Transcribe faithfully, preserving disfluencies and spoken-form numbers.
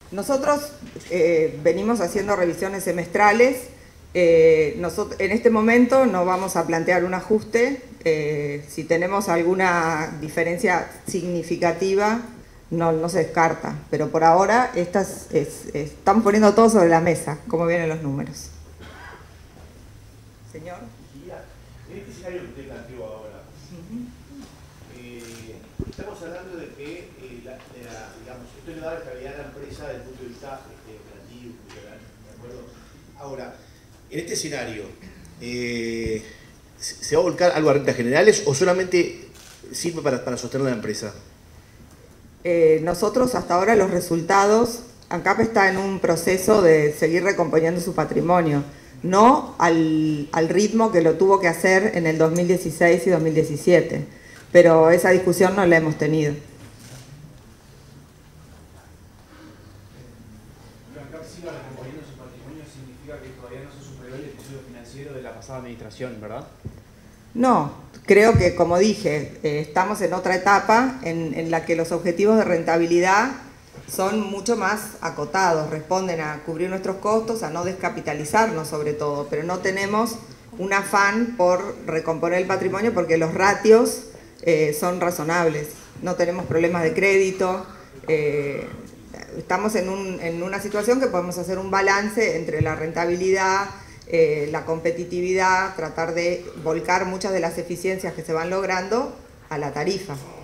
Nosotros eh, venimos haciendo revisiones semestrales. Eh, nosotros, en este momento no vamos a plantear un ajuste. Eh, si tenemos alguna diferencia significativa, no, no se descarta. Pero por ahora estas, es, es, estamos poniendo todo sobre la mesa, como vienen los números. Señor. En este escenario que usted planteó ahora, uh-huh. eh, estamos hablando de que eh, la, de la, digamos, esto le da la estabilidad a la empresa desde el punto de vista este, operativo, ¿de acuerdo? Ahora, en este escenario, eh, ¿se va a volcar algo a rentas generales o solamente sirve para, para sostener la empresa? Eh, nosotros hasta ahora los resultados, ANCAP está en un proceso de seguir recomponiendo su patrimonio, no al, al ritmo que lo tuvo que hacer en el dos mil dieciséis y dos mil diecisiete, pero esa discusión no la hemos tenido. Que ANCAP siga recomponiendo su patrimonio significa que todavía no se superó el episodio financiero de la pasada administración, ¿verdad? No, creo que, como dije, eh, estamos en otra etapa en, en la que los objetivos de rentabilidad son mucho más acotados, responden a cubrir nuestros costos, a no descapitalizarnos sobre todo, pero no tenemos un afán por recomponer el patrimonio porque los ratios eh, son razonables, no tenemos problemas de crédito, eh, estamos en, un, en una situación que podemos hacer un balance entre la rentabilidad, eh, la competitividad, tratar de volcar muchas de las eficiencias que se van logrando a la tarifa.